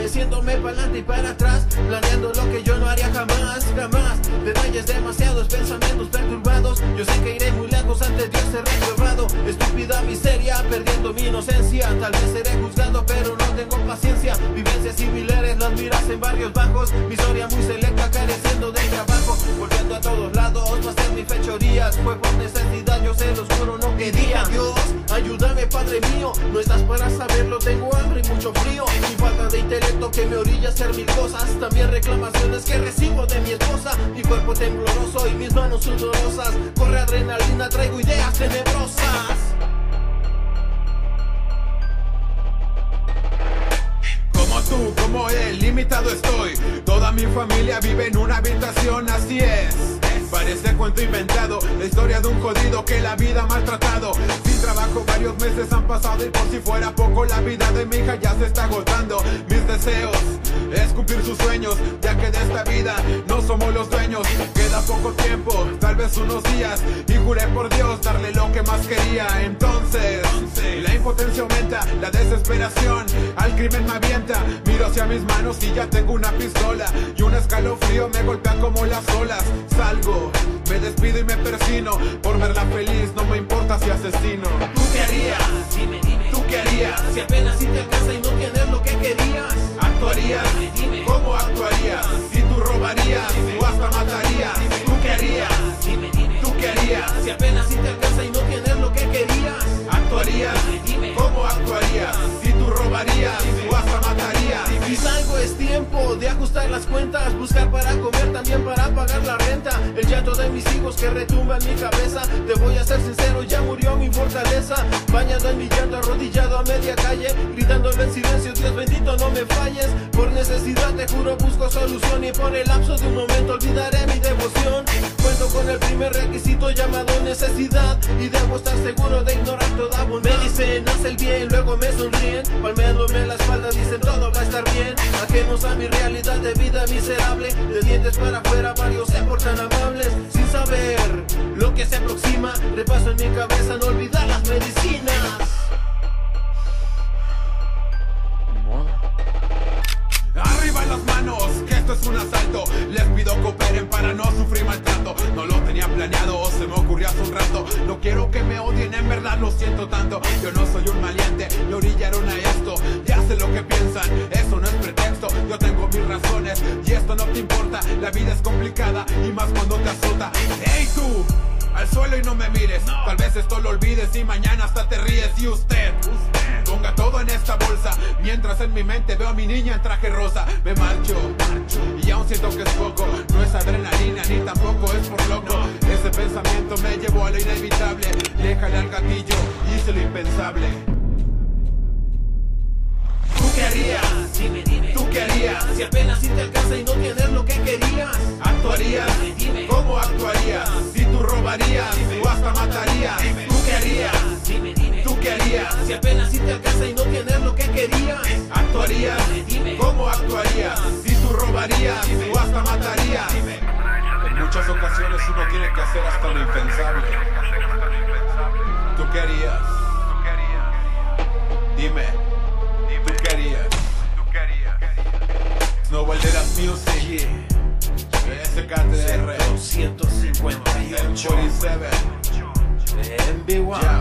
meciéndome para adelante y para atrás, planeando lo que yo no haría jamás, jamás. Detalles demasiados, pensamientos perturbados. Yo sé que iré muy lejos, ante Dios seré reprobado. Estúpida miseria, perdiendo mi inocencia. Tal vez seré juzgado, pero no tengo paciencia. Vivencias similares, las miras en barrios bajos. Mi historia muy selecta, careciendo de trabajo. Volviendo a todos lados, no hacer mis fechorías. Fue por necesidad, yo se los juro, no quería. Dios, ayúdame, Padre mío. No estás para saberlo, tengo hambre y mucho frío. Mi falta de intelecto que me orilla a hacer mil cosas. También reclamaciones que recibo de mi esposa. Mi cuerpo tembloroso y mis manos sudorosas. Corre adrenalina, traigo ideas tenebrosas. Como tú, como él, limitado estoy. Toda mi familia vive en una habitación, así es. Parece cuento inventado, la historia de un jodido que la vida ha maltratado. Sin trabajo varios meses han pasado y por si fuera poco la vida de mi hija ya se está agotando. Mis deseos es cumplir sus sueños, ya que de esta vida no somos los dueños. Queda poco tiempo, tal vez unos días, y juré por Dios darle lo que más quería. Entonces la impotencia aumenta, la desesperación al crimen me avienta. Miro hacia mis manos y ya tengo una pistola, y un escalofrío me golpea como las olas. Salgo, me despido y me persino, por verla feliz no me importa si asesino. ¿Tú qué harías? Dime, dime. ¿Tú qué harías? Si apenas si te alcanza y no tienes lo que querías. ¿Actuarías? Dime. ¿Cómo actuarías? Si tú robarías o hasta matarías. ¿Tú qué harías? Dime, dime. ¿Tú qué harías? Si apenas si te alcanza y no tienes lo que querías. ¿Actuarías? Dime. ¿Cómo actuarías? Si tú robarías o hasta matarías. Si salgo es tiempo de ajustar las cuentas, buscar para comer, también para pagar la renta. El llanto de mis hijos que retumba en mi cabeza. Te voy a ser sincero, ya murió mi fortaleza. Bañado en mi llanto, arrodillado a media calle, gritándolo en silencio, Dios bendito no me falles. Por necesidad te juro busco solución, y por el lapso de un momento olvidaré mi devoción. Cuento con el primer requisito llamado necesidad, y debo estar seguro de ignorar toda bondad. Me dicen haz el bien, luego me sonríen, palmeándome la espalda dicen todo va a estar bien. Ajenos a mi realidad de vida miserable, de dientes para afuera varios se portan amables. Sin saber lo que se aproxima, repaso en mi cabeza no olvidar las medicinas. Arriba las manos, que esto es un asalto. Les pido cooperen para no sufrir maltrato. No lo tenía planeado, se me ocurrió hace un rato. No quiero que me odien, en verdad lo siento tanto. Yo no soy un maleante, me orillaron a esto. Ya sé lo que piensan, eso no es pretexto. Yo tengo mis razones y esto no te importa. La vida es complicada y más cuando te azota. ¡Hey tú! Al suelo y no me mires, tal vez esto lo olvides y mañana hasta te ríes. Y usted ponga todo en esta bolsa, mientras en mi mente veo a mi niña en traje rosa. Me marcho y aún siento que es poco. No es adrenalina ni tampoco es por loco. Ese pensamiento me llevó a lo inevitable. Déjale al gatillo, hice lo impensable. ¿Tú qué harías? Dime, dime. ¿Tú qué harías? Si apenas si te alcanza y no tienes lo que querías. ¿Actuarías? Dime, dime. ¿Cómo actuarías? Si tú robarías o hasta matarías. ¿Tú qué harías? Dime, dime. ¿Tú qué harías? Si apenas si te alcanza y no tienes lo que querías. ¿Actuarías? Dime. ¿Cómo actuarías? Si tú robarías o hasta matarías. En muchas ocasiones uno tiene que hacer hasta lo impensable. ¿Tú qué harías? Dime. ¿Tú qué harías? Snowball de las Music, SKTR 158 47 MBY.